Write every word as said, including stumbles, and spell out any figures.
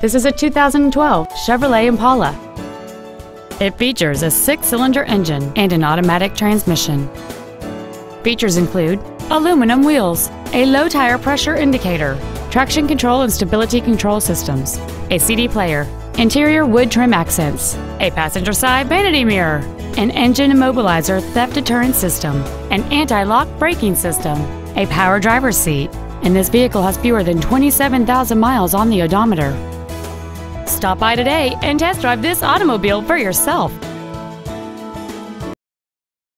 This is a two thousand twelve Chevrolet Impala. It features a six-cylinder engine and an automatic transmission. Features include aluminum wheels, a low tire pressure indicator, traction control and stability control systems, a C D player, interior wood trim accents, a passenger side vanity mirror, an engine immobilizer theft deterrent system, an anti-lock braking system, a power driver's seat, and this vehicle has fewer than twenty-seven thousand miles on the odometer. Stop by today and test drive this automobile for yourself.